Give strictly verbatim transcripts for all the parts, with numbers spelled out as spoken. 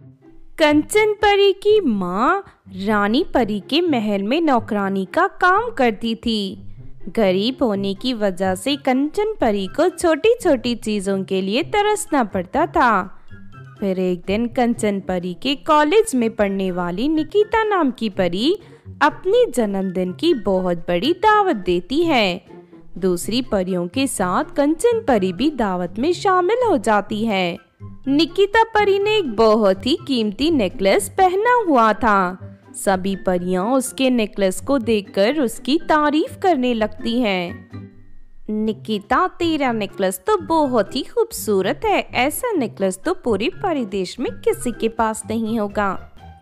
कंचन परी की माँ रानी परी के महल में नौकरानी का काम करती थी। गरीब होने की वजह से कंचन परी को छोटी छोटी चीजों के लिए तरसना पड़ता था। फिर एक दिन कंचन परी के कॉलेज में पढ़ने वाली निकिता नाम की परी अपनी जन्मदिन की बहुत बड़ी दावत देती है। दूसरी परियों के साथ कंचन परी भी दावत में शामिल हो जाती है। निकिता परी ने एक बहुत ही कीमती नेकलेस पहना हुआ था। सभी परियां उसके नेकलेस को देखकर उसकी तारीफ करने लगती हैं। निकिता, तेरा नेकलेस तो बहुत ही खूबसूरत है। ऐसा नेकलेस तो पूरे परिदेश में किसी के पास नहीं होगा।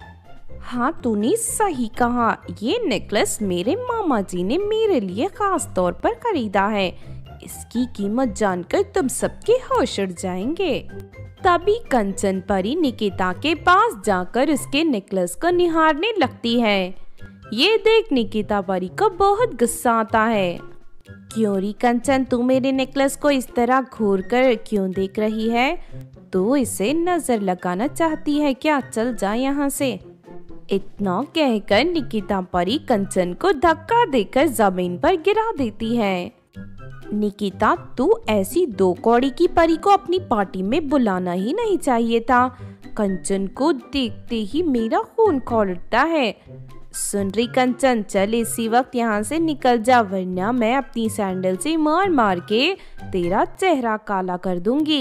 हाँ, तूने सही कहा। ये नेकलेस मेरे मामा जी ने मेरे लिए खास तौर पर खरीदा है। इसकी कीमत जानकर तुम सबके होश उड़ जाएंगे। तभी कंचन परी निकिता के पास जाकर उसके नेकलेस को निहारने लगती है। ये देख निकिता परी को बहुत गुस्सा आता है। क्यों री कंचन, तू मेरे नेकलेस को इस तरह घूर कर क्यों देख रही है? तू इसे नजर लगाना चाहती है क्या? चल जा यहाँ से। इतना कहकर निकिता परी कंचन को धक्का देकर जमीन पर गिरा देती है। निकिता, तू ऐसी दो कौड़ी की परी को अपनी पार्टी में बुलाना ही नहीं चाहिए था। कंचन को देखते ही मेरा खून खौल उठता है। सुन रही कंचन, चल इसी वक्त यहाँ से निकल जा, वरना मैं अपनी सैंडल से मार मार के तेरा चेहरा काला कर दूंगी।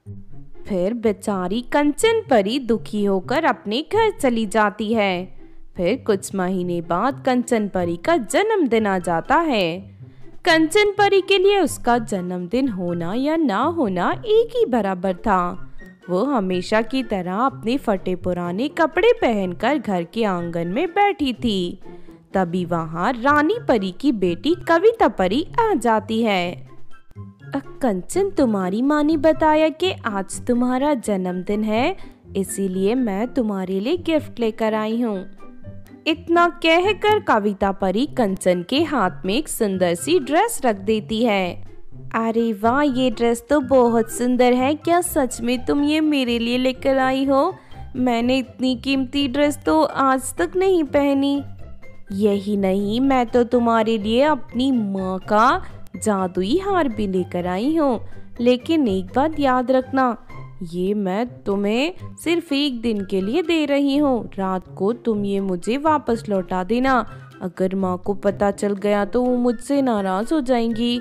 फिर बेचारी कंचन परी दुखी होकर अपने घर चली जाती है। फिर कुछ महीने बाद कंचन परी का जन्मदिन आ जाता है। कंचन परी के लिए उसका जन्मदिन होना या ना होना एक ही बराबर था। वो हमेशा की तरह अपने फटे पुराने कपड़े पहनकर घर के आंगन में बैठी थी। तभी वहाँ रानी परी की बेटी कविता परी आ जाती है। कंचन, तुम्हारी माँ ने बताया कि आज तुम्हारा जन्मदिन है, इसीलिए मैं तुम्हारे लिए गिफ्ट लेकर आई हूँ। इतना कहकर कविता परी कंचन के हाथ में एक सुंदर सी ड्रेस रख देती है। अरे वाह, ये ड्रेस तो बहुत सुंदर है। क्या सच में तुम ये मेरे लिए लेकर आई हो? मैंने इतनी कीमती ड्रेस तो आज तक नहीं पहनी। यही नहीं, मैं तो तुम्हारे लिए अपनी माँ का जादुई हार भी लेकर आई हूँ। लेकिन एक बात याद रखना, ये मैं तुम्हें सिर्फ एक दिन के लिए दे रही हूँ। रात को तुम ये मुझे वापस लौटा देना। अगर माँ को पता चल गया तो वो मुझसे नाराज हो जाएंगी।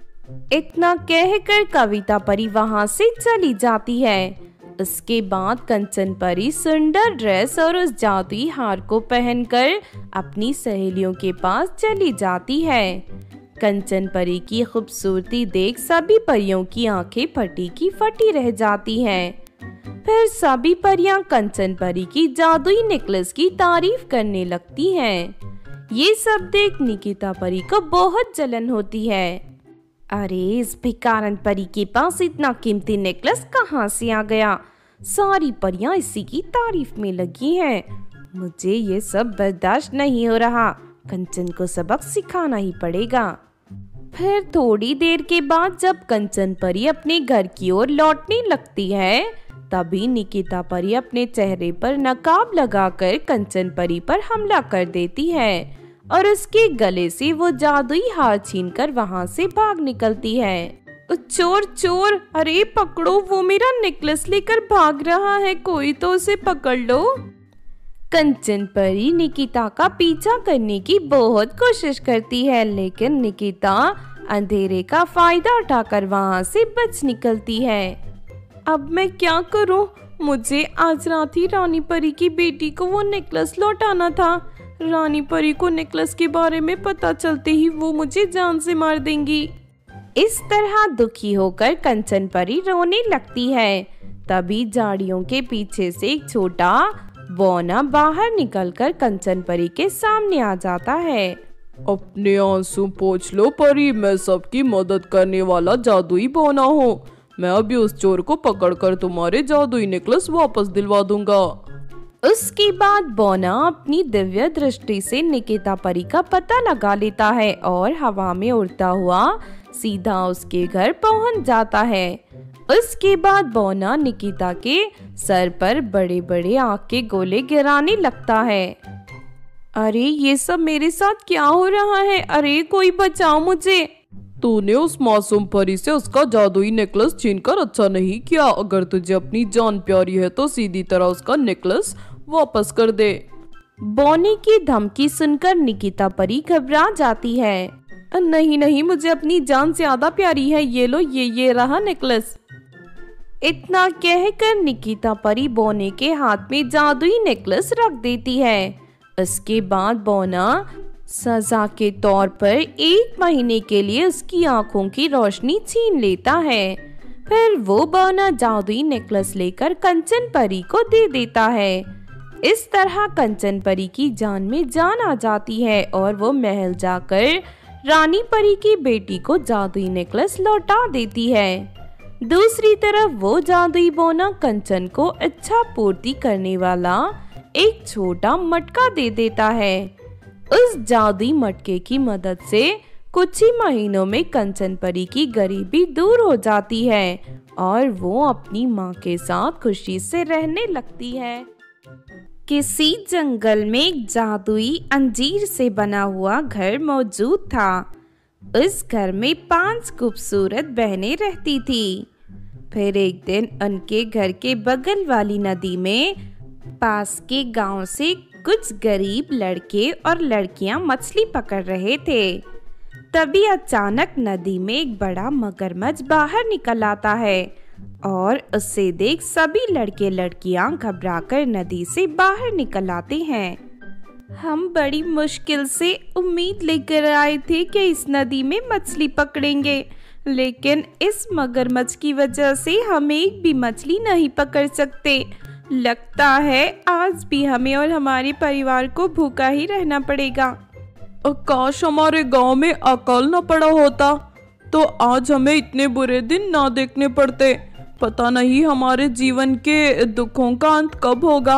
इतना कहकर कविता परी वहाँ से चली जाती है। उसके बाद कंचन परी सुंदर ड्रेस और उस जादुई हार को पहनकर अपनी सहेलियों के पास चली जाती है। कंचन परी की खूबसूरती देख सभी परियों की आंखें फटी की फटी रह जाती हैं। फिर सभी परियां कंचन परी की जादुई नेकलेस की तारीफ करने लगती हैं। ये सब देख निकिता परी को बहुत जलन होती है। अरे, इस भिखारन परी के पास इतना कीमती नेकलेस कहाँ से आ गया? सारी परियां इसी की तारीफ में लगी हैं। मुझे ये सब बर्दाश्त नहीं हो रहा। कंचन को सबक सिखाना ही पड़ेगा। फिर थोड़ी देर के बाद जब कंचन परी अपने घर की ओर लौटने लगती है, तभी निकिता परी अपने चेहरे पर नकाब लगाकर कंचन परी पर हमला कर देती है और उसके गले से वो जादुई हार छीनकर वहां से भाग निकलती है। चोर चोर, अरे पकड़ो, वो मेरा नेकलेस लेकर भाग रहा है, कोई तो उसे पकड़ लो। कंचन परी निकिता का पीछा करने की बहुत कोशिश करती है, लेकिन निकिता अंधेरे का फायदा उठाकर वहां से बच निकलती है। अब मैं क्या करूं? मुझे आज रात ही रानी परी की बेटी को वो नेकलेस लौटाना था। रानी परी को नेकलेस के बारे में पता चलते ही वो मुझे जान से मार देंगी। इस तरह दुखी होकर कंचन परी रोने लगती है। तभी झाड़ियों के पीछे से एक छोटा बौना बाहर निकलकर कंचन परी के सामने आ जाता है। अपने आंसू पोंछ लो परी, मैं सबकी मदद करने वाला जादुई बौना हूँ। मैं अभी उस चोर को पकड़कर तुम्हारे जादुई नेकलेस वापस दिलवा दूंगा। उसके बाद बौना अपनी दिव्य दृष्टि से निकिता परी का पता लगा लेता है और हवा में उड़ता हुआ सीधा उसके घर पहुंच जाता है। उसके बाद बौना निकिता के सर पर बड़े बड़े आग के गोले गिराने लगता है। अरे ये सब मेरे साथ क्या हो रहा है? अरे कोई बचाओ मुझे। तूने उस मासूम परी से उसका जादुई नेकलेस छीनकर अच्छा नहीं किया। अगर तुझे अपनी जान प्यारी है तो सीधी तरह उसका नेकलेस वापस कर दे। बोनी की धमकी सुनकर निकिता परी घबरा जाती है। नहीं नहीं, मुझे अपनी जान से ज्यादा प्यारी है। ये लो, ये ये रहा नेकलेस। इतना कहकर निकिता परी बोने के हाथ में जादुई नेकलेस रख देती है। इसके बाद बोना सजा के तौर पर एक महीने के लिए उसकी आंखों की रोशनी छीन लेता है। फिर वो बोना जादुई नेकलेस लेकर कंचन परी को दे देता है। इस तरह कंचन परी की जान में जान आ जाती है और वो महल जाकर रानी परी की बेटी को जादुई नेकलेस लौटा देती है। दूसरी तरफ वो जादुई बोना कंचन को इच्छा पूर्ति करने वाला एक छोटा मटका दे देता है। उस जादुई मटके की मदद से कुछ ही महीनों में कंचन परी की गरीबी दूर हो जाती है और वो अपनी माँ के साथ खुशी से रहने लगती है। किसी जंगल में एक जादुई अंजीर से बना हुआ घर मौजूद था। उस घर में पांच खूबसूरत बहनें रहती थी। फिर एक दिन उनके घर के बगल वाली नदी में पास के गांव से कुछ गरीब लड़के और लड़कियां मछली पकड़ रहे थे। तभी अचानक नदी में एक बड़ा मगरमच्छ बाहर निकल आता है और उसे देख सभी लड़के लड़कियां घबराकर नदी से बाहर निकल आते हैं। हम बड़ी मुश्किल से उम्मीद लेकर आए थे कि इस नदी में मछली पकड़ेंगे, लेकिन इस मगरमच्छ की वजह से हम एक भी मछली नहीं पकड़ सकते। लगता है आज भी हमें और हमारे परिवार को भूखा ही रहना पड़ेगा। काश हमारे गांव में अकाल न पड़ा होता तो आज हमें इतने बुरे दिन ना देखने पड़ते। पता नहीं हमारे जीवन के दुखों का अंत कब होगा।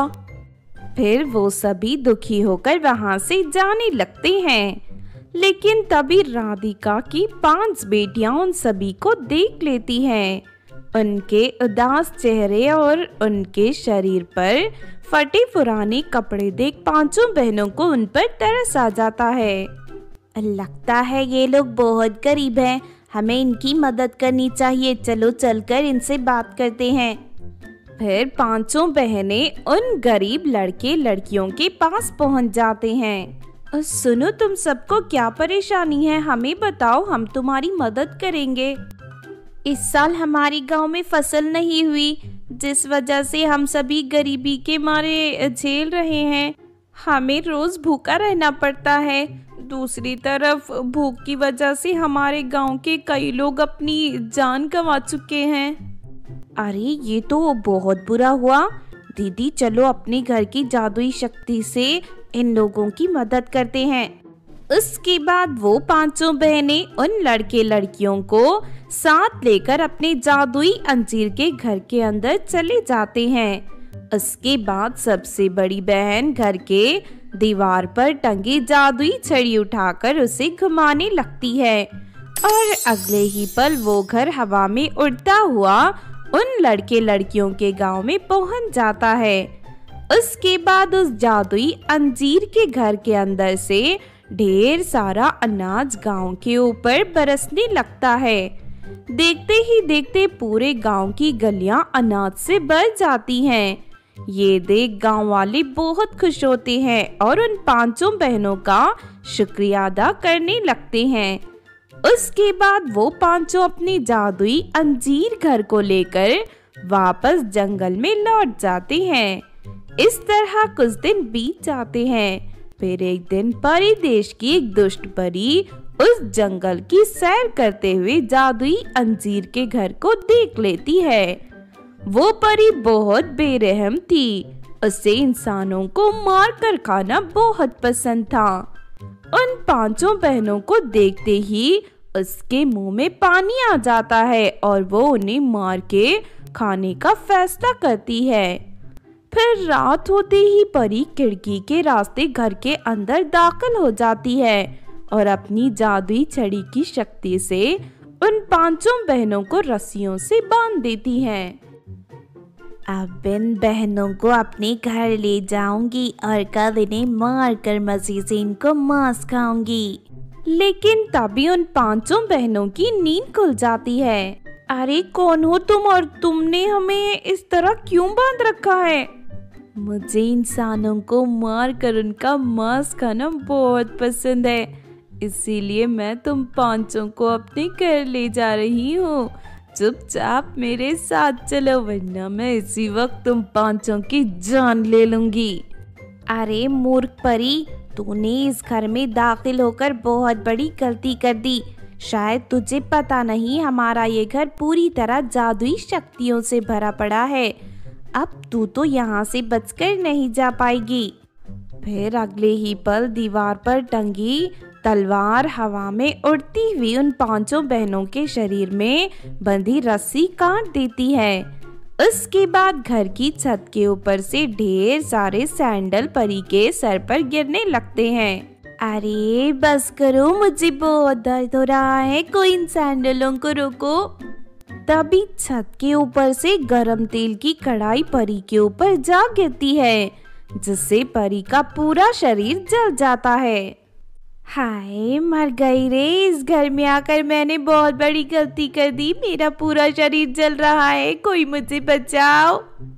फिर वो सभी दुखी होकर वहां से जाने लगते हैं, लेकिन तभी राधिका की पांच बेटियां उन सभी को देख लेती हैं। उनके उदास चेहरे और उनके शरीर पर फटे पुराने कपड़े देख पांचों बहनों को उन पर तरस आ जाता है। लगता है ये लोग बहुत गरीब हैं, हमें इनकी मदद करनी चाहिए। चलो चलकर इनसे बात करते हैं। फिर पांचों बहनें उन गरीब लड़के लड़कियों के पास पहुंच जाते हैं। सुनो, तुम सबको क्या परेशानी है, हमें बताओ, हम तुम्हारी मदद करेंगे। इस साल हमारे गांव में फसल नहीं हुई, जिस वजह से हम सभी गरीबी के मारे झेल रहे हैं। हमें रोज भूखा रहना पड़ता है। दूसरी तरफ भूख की वजह से हमारे गांव के कई लोग अपनी जान गंवा चुके हैं। अरे ये तो बहुत बुरा हुआ। दीदी चलो अपने घर की जादुई शक्ति से इन लोगों की मदद करते हैं। उसके बाद वो पांचों बहनें उन लड़के लड़कियों को साथ लेकर अपने जादुई अंजीर के घर के अंदर चले जाते हैं। उसके बाद सबसे बड़ी बहन घर के दीवार पर टंगी जादुई छड़ी उठाकर उसे घुमाने लगती है और अगले ही पल वो घर हवा में उड़ता हुआ उन लड़के लड़कियों के गांव में पहुंच जाता है। उसके बाद उस जादुई अंजीर के घर के अंदर से ढेर सारा अनाज गांव के ऊपर बरसने लगता है। देखते ही देखते पूरे गांव की गलियां अनाज से भर जाती हैं। ये देख गांव वाले बहुत खुश होते हैं और उन पांचों बहनों का शुक्रिया अदा करने लगते हैं। उसके बाद वो पांचों अपनी जादुई अंजीर घर को लेकर वापस जंगल में लौट जाते हैं। इस तरह कुछ दिन बीत जाते हैं। फिर एक दिन परी देश की एक दुष्ट परी उस जंगल की सैर करते हुए जादुई अंजीर के घर को देख लेती है। वो परी बहुत बेरहम थी। उसे इंसानों को मारकर खाना बहुत पसंद था। उन पांचों बहनों को देखते ही उसके मुंह में पानी आ जाता है और वो उन्हें मार के खाने का फैसला करती है। फिर रात होते ही परी खिड़की के रास्ते घर के अंदर दाखिल हो जाती है और अपनी जादुई छड़ी की शक्ति से उन पांचों बहनों को रस्सियों से बांध देती है। अब इन बहनों को अपने घर ले जाऊंगी और कल इन्हें मार कर मजे से इनको मांस खाऊंगी। लेकिन तभी उन पांचों बहनों की नींद खुल जाती है। अरे कौन हो तुम और तुमने हमें इस तरह क्यों बांध रखा है? मुझे इंसानों को मार कर उनका मांस खाना बहुत पसंद है, इसीलिए मैं तुम पांचों को अपने घर ले जा रही हूँ। चुपचाप मेरे साथ चलो वरना मैं इसी वक्त तुम पांचों की जान ले लूंगी। अरे मूर्ख परी, तूने इस घर में दाखिल होकर बहुत बड़ी गलती कर दी। शायद तुझे पता नहीं हमारा ये घर पूरी तरह जादुई शक्तियों से भरा पड़ा है। अब तू तो यहाँ से बचकर नहीं जा पाएगी। फिर अगले ही पल दीवार पर टंगी तलवार हवा में उड़ती हुई उन पांचों बहनों के शरीर में बंधी रस्सी काट देती है। उसके बाद घर की छत के ऊपर से ढेर सारे सैंडल परी के सर पर गिरने लगते हैं। अरे बस करो, मुझे बहुत दर्द हो रहा है, कोई इन सैंडलों को रोको। तभी छत के ऊपर से गरम तेल की कढ़ाई परी के ऊपर जा गिरती है, जिससे परी का पूरा शरीर जल जाता है। हाय मर गई रे, इस घर में आकर मैंने बहुत बड़ी गलती कर दी, मेरा पूरा शरीर जल रहा है, कोई मुझे बचाओ।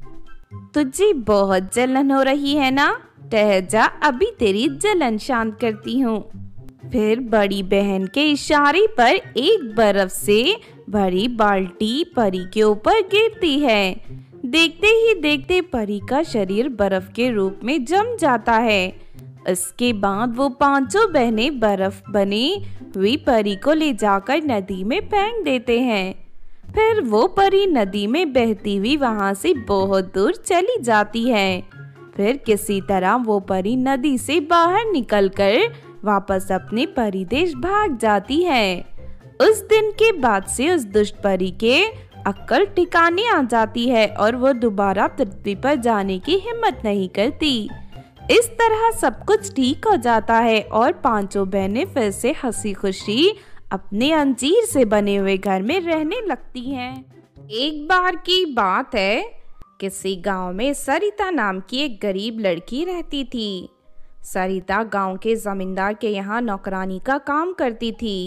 तुझे बहुत जलन हो रही है ना? ठहर जा, अभी तेरी जलन शांत करती हूँ। फिर बड़ी बहन के इशारे पर एक बर्फ से भरी बाल्टी परी के ऊपर गिरती है। देखते ही देखते परी का शरीर बर्फ के रूप में जम जाता है। इसके बाद वो पांचों बहनें बर्फ बनी हुई परी को ले जाकर नदी में फेंक देते हैं। फिर वो परी नदी में बहती हुई वहां से बहुत दूर चली जाती है। फिर किसी तरह वो परी नदी से बाहर निकलकर वापस अपने परिदेश भाग जाती है। उस दिन के बाद से उस दुष्ट परी के अक्ल ठिकाने आ जाती है और वो दोबारा पृथ्वी पर जाने की हिम्मत नहीं करती। इस तरह सब कुछ ठीक हो जाता है और पांचों बहनें फिर से हंसी खुशी अपने अंजीर से बने हुए घर में रहने लगती हैं। एक बार की बात है, किसी गांव में सरिता नाम की एक गरीब लड़की रहती थी। सरिता गांव के जमींदार के यहाँ नौकरानी का काम करती थी।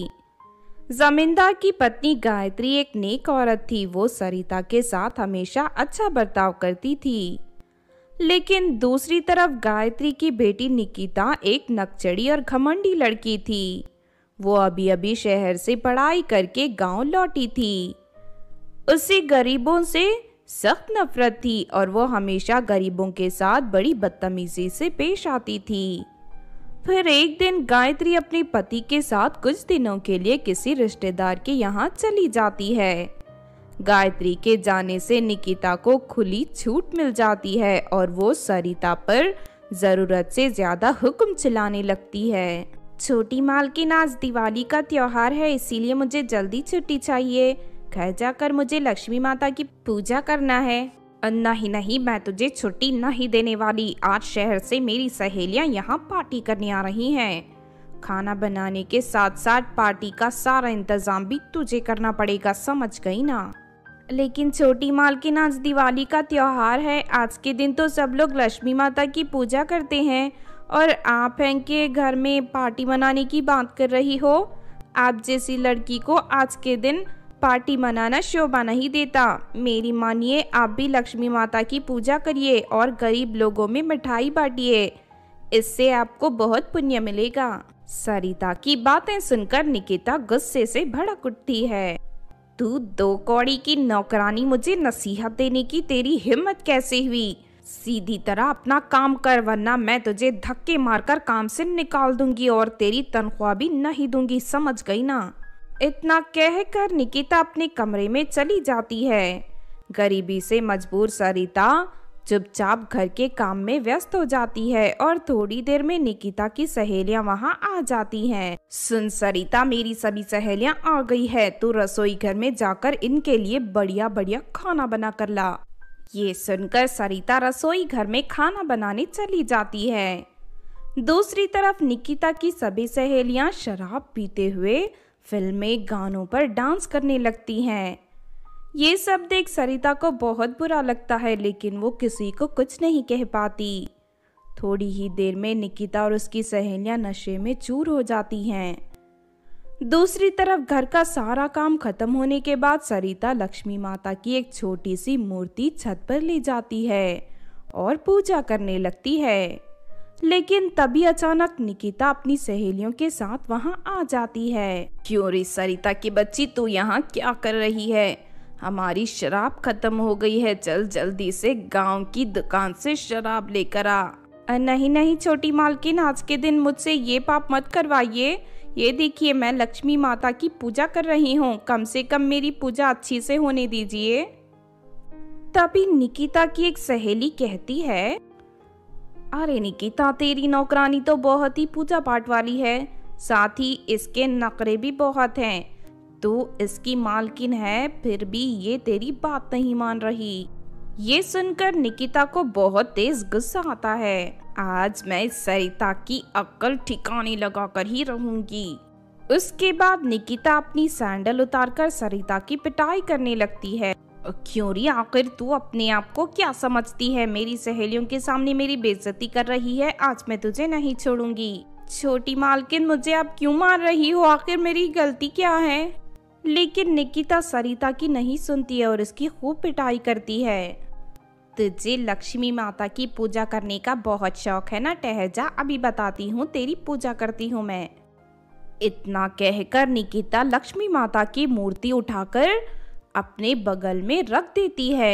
जमींदार की पत्नी गायत्री एक नेक औरत थी। वो सरिता के साथ हमेशा अच्छा बर्ताव करती थी। लेकिन दूसरी तरफ गायत्री की बेटी निकिता एक नकचड़ी और घमंडी लड़की थी। वो अभी अभी शहर से पढ़ाई करके गांव लौटी थी। उसे गरीबों से सख्त नफरत थी और वो हमेशा गरीबों के साथ बड़ी बदतमीजी से पेश आती थी। फिर एक दिन गायत्री अपने पति के साथ कुछ दिनों के लिए किसी रिश्तेदार के यहाँ चली जाती है। गायत्री के जाने से निकिता को खुली छूट मिल जाती है और वो सरिता पर जरूरत से ज्यादा हुक्म चलाने लगती है। छोटी मालकिन, आज दिवाली का त्योहार है, इसीलिए मुझे जल्दी छुट्टी चाहिए। घर जाकर मुझे लक्ष्मी माता की पूजा करना है। नहीं नहीं, मैं तुझे छुट्टी नहीं देने वाली। आज शहर से मेरी सहेलियां यहाँ पार्टी करने आ रही हैं। खाना बनाने के साथ साथ पार्टी का सारा इंतजाम भी तुझे करना पड़ेगा, समझ गई ना? लेकिन छोटी मालकिन, आज दिवाली का त्योहार है। आज के दिन तो सब लोग लक्ष्मी माता की पूजा करते हैं और आप हैं कि घर में पार्टी मनाने की बात कर रही हो। आप जैसी लड़की को आज के दिन पार्टी मनाना शोभा नहीं देता। मेरी मानिए, आप भी लक्ष्मी माता की पूजा करिए और गरीब लोगों में मिठाई बांटिए, इससे आपको बहुत पुण्य मिलेगा। सरिता की बातें सुनकर निकिता गुस्से से भड़क उठती है। तू दो कौड़ी की नौकरानी, मुझे नसीहत देने की तेरी हिम्मत कैसे हुई? सीधी तरह अपना काम कर, वरना मैं तुझे धक्के मारकर काम से निकाल दूंगी और तेरी तनख्वाह भी नहीं दूंगी, समझ गई ना? इतना कहकर निकिता अपने कमरे में चली जाती है। गरीबी से मजबूर सरिता चुपचाप घर के काम में व्यस्त हो जाती है और थोड़ी देर में निकिता की सहेलियां वहां आ जाती हैं। सुन सरिता, मेरी सभी सहेलियां आ गई है, तू रसोई घर में जाकर इनके लिए बढ़िया बढ़िया खाना बना कर ला। ये सुनकर सरिता रसोई घर में खाना बनाने चली जाती है। दूसरी तरफ निकिता की सभी सहेलियां शराब पीते हुए फिल्में गानों पर डांस करने लगती हैं। ये सब देख सरिता को बहुत बुरा लगता है, लेकिन वो किसी को कुछ नहीं कह पाती। थोड़ी ही देर में निकिता और उसकी सहेलियां नशे में चूर हो जाती हैं। दूसरी तरफ घर का सारा काम खत्म होने के बाद सरिता लक्ष्मी माता की एक छोटी सी मूर्ति छत पर ले जाती है और पूजा करने लगती है। लेकिन तभी अचानक निकिता अपनी सहेलियों के साथ वहां आ जाती है। क्यों रे सरिता की बच्ची, तू यहाँ क्या कर रही है? हमारी शराब खत्म हो गई है, चल जल्दी से गांव की दुकान से शराब लेकर आ। नहीं नहीं छोटी मालकिन, आज के दिन मुझसे ये पाप मत करवाइए। ये देखिए, मैं लक्ष्मी माता की पूजा कर रही हूँ, कम से कम मेरी पूजा अच्छी से होने दीजिए। तभी निकिता की एक सहेली कहती है, अरे निकिता, तेरी नौकरानी तो बहुत ही पूजा पाठ वाली है, साथ ही इसके नखरे भी बहुत हैं। तू इसकी मालकिन है, फिर भी ये तेरी बात नहीं मान रही। ये सुनकर निकिता को बहुत तेज गुस्सा आता है। आज मैं इस सरिता की अक्ल ठिकाने लगाकर ही रहूंगी। उसके बाद निकिता अपनी सैंडल उतारकर सरिता की पिटाई करने लगती है। क्यों री, आखिर तू अपने आप को क्या समझती है? मेरी सहेलियों के सामने मेरी बेइज्जती कर रही है, आज मैं तुझे नहीं छोड़ूंगी। छोटी मालकिन, मुझे आप क्यों मार रही हो? आखिर मेरी गलती क्या है? लेकिन निकिता सरिता की नहीं सुनती है और इसकी खूब पिटाई करती है। तुझे लक्ष्मी माता की पूजा करने का बहुत शौक है ना? ठहर जा, अभी बताती हूँ, तेरी पूजा करती हूँ मैं। इतना कहकर निकिता लक्ष्मी माता की मूर्ति उठाकर अपने बगल में रख देती है।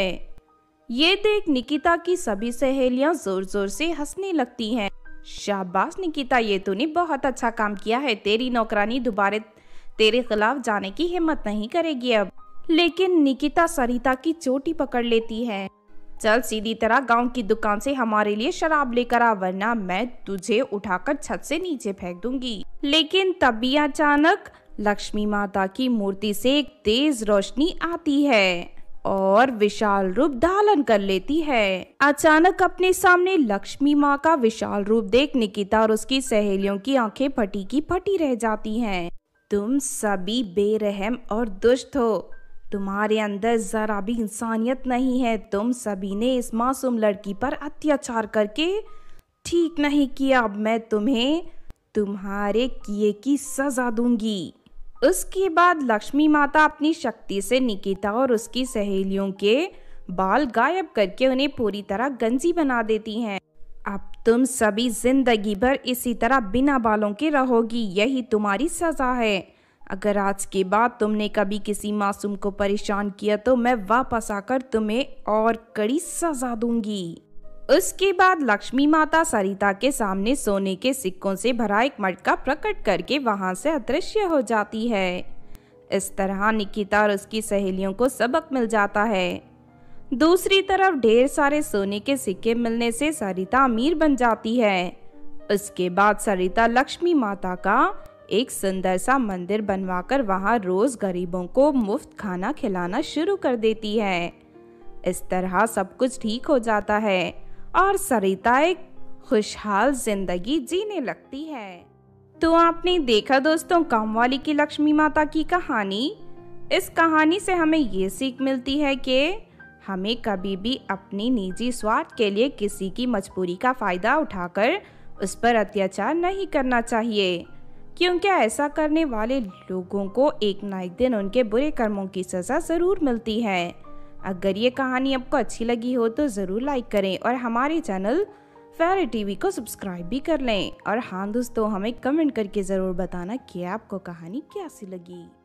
ये देख निकिता की सभी सहेलियां जोर जोर से हंसने लगती हैं। शाबाश निकिता, ये तूने बहुत अच्छा काम किया है। तेरी नौकरानी दोबारा तेरे खिलाफ जाने की हिम्मत नहीं करेगी अब। लेकिन निकिता सरिता की चोटी पकड़ लेती है। चल सीधी तरह गांव की दुकान से हमारे लिए शराब लेकर आ, वरना मैं तुझे उठाकर छत से नीचे फेंक दूंगी। लेकिन तभी अचानक लक्ष्मी माता की मूर्ति से एक तेज रोशनी आती है और विशाल रूप धारण कर लेती है। अचानक अपने सामने लक्ष्मी माँ का विशाल रूप देख निकिता और उसकी सहेलियों की आंखें फटी की फटी रह जाती हैं। तुम सभी बेरहम और दुष्ट हो, तुम्हारे अंदर जरा भी इंसानियत नहीं है। तुम सभी ने इस मासूम लड़की पर अत्याचार करके ठीक नहीं किया। अब मैं तुम्हें तुम्हारे किए की सजा दूंगी। उसके बाद लक्ष्मी माता अपनी शक्ति से निकिता और उसकी सहेलियों के बाल गायब करके उन्हें पूरी तरह गंजी बना देती हैं। अब तुम सभी जिंदगी भर इसी तरह बिना बालों के रहोगी, यही तुम्हारी सजा है। अगर आज के बाद तुमने कभी किसी मासूम को परेशान किया तो मैं वापस आकर तुम्हें और कड़ी सजा दूंगी। उसके बाद लक्ष्मी माता सरिता के सामने सोने के सिक्कों से भरा एक मटका प्रकट करके वहां से अदृश्य हो जाती है। इस तरह निकिता और उसकी सहेलियों को सबक मिल जाता है। दूसरी तरफ ढेर सारे सोने के सिक्के मिलने से सरिता अमीर बन जाती है। उसके बाद सरिता लक्ष्मी माता का एक सुंदर सा मंदिर बनवाकर वहां रोज गरीबों को मुफ्त खाना खिलाना शुरू कर देती है। इस तरह सब कुछ ठीक हो जाता है और सरिता एक खुशहाल जिंदगी जीने लगती है। तो आपने देखा दोस्तों कामवाली की लक्ष्मी माता की कहानी। इस कहानी से हमें ये सीख मिलती है कि हमें कभी भी अपनी निजी स्वार्थ के लिए किसी की मजबूरी का फायदा उठाकर उस पर अत्याचार नहीं करना चाहिए, क्योंकि ऐसा करने वाले लोगों को एक ना एक दिन उनके बुरे कर्मों की सज़ा ज़रूर मिलती है। अगर ये कहानी आपको अच्छी लगी हो तो ज़रूर लाइक करें और हमारे चैनल फेयरी टीवी को सब्सक्राइब भी कर लें। और हाँ दोस्तों, हमें कमेंट करके ज़रूर बताना कि आपको कहानी कैसी लगी।